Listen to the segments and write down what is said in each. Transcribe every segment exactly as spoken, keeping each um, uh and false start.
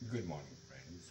Good morning friends,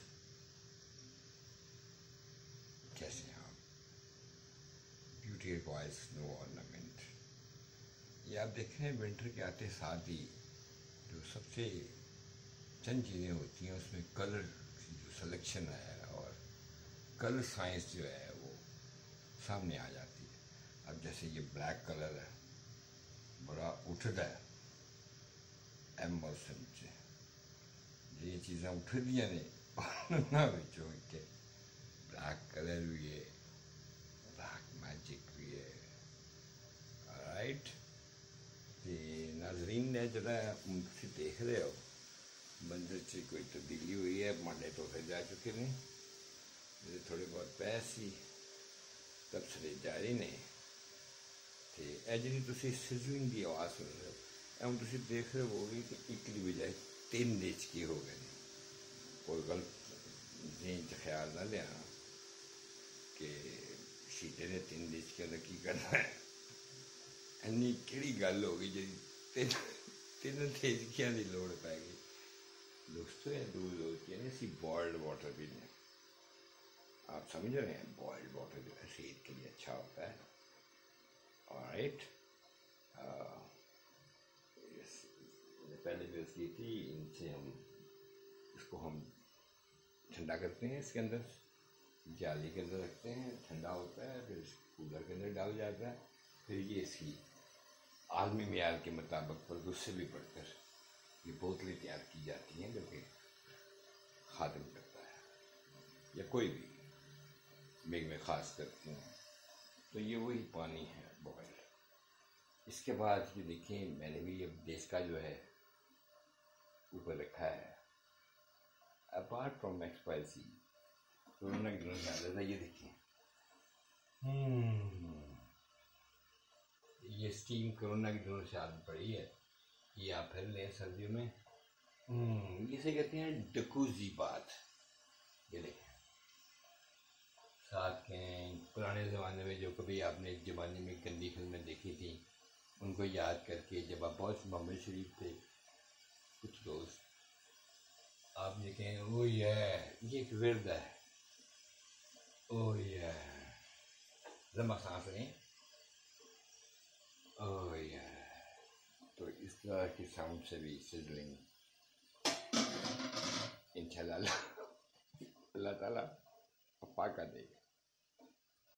कैसे हैं आप? Beauty requires no ornament. ये आप देख रहे हैं, विंटर के आते साथ ही जो सबसे चंद चीज़ें होती हैं उसमें कलर की जो सिलेक्शन है और कलर साइंस जो है वो सामने आ जाती है। अब जैसे ये ब्लैक कलर है, बड़ा उठता है एम्बर्सन से, ये चीज़ें उठ दिया ने ना बिचो के ब्लैक कलर भी है, ब्लैक मैजिक भी है। राइट, ते नाजरीन ने जरा मुझसे देख रहे हो मंदिर से कोई तब्दीली हुई है। मंडे तो फिर जा चुके ने, मेरे थोड़े बहुत पैसे तबसरे जारी ने ते ए जी तुम सिजलिंग की आवाज़ सुन रहे हो, हम तुम देख रहे हो कि एक की बजाय तीन इंच की हो गए। कोई गलत जहन च ख्याल ना लिया कि शीटे ने तीन इंच के अंदर की करना है। इन्नी कि गल हो गई जी तीन तीन तेजकियां की लड़ पै गई। दोस्तों ये दूर लोग कहने सी बॉइल्ड वाटर पीने, आप समझ रहे हैं? बॉइल्ड वाटर जो है सेहत के लिए अच्छा होता है। ऑलराइट, पहले जो सी थी इनसे हम इसको हम ठंडा करते हैं, इसके अंदर जाली के अंदर रखते हैं, ठंडा होता है, फिर कूलर के अंदर डाल जाता है। फिर ये इसकी आलमी मियार के मुताबिक पर उससे भी बढ़कर ये बोतलें तैयार की जाती हैं जो कि खात्म करता है या कोई भी मेघ में ख़ास करती हैं। तो ये वही पानी है बॉयल। इसके बाद ये देखें, मैंने भी अब देश का जो है ऊपर रखा है। अपार्ट फ्रॉम एक्सपायसी कोरोना की दिनों से आदत है। ये देखिए, ये स्टीम कोरोना की दिनों से आदत पड़ी है, ये आप फिर लें सर्दियों में। इसे कहते हैं डकूजी बात। ये देखें, साथ के पुराने ज़माने में जो कभी आपने एक ज़माने में गंदी फिल्में देखी थी उनको याद करके, जब आप बहुत बम्बई शरीफ थे कुछ दोस्त, आप देखें ओ ये ये एक विरद है, ओ ये लंबा सांस लें, ओ ये। तो इस तरह की साउंड से भी सिजलिंग इंशाल्लाह अल्लाह ताला पक्का देगा।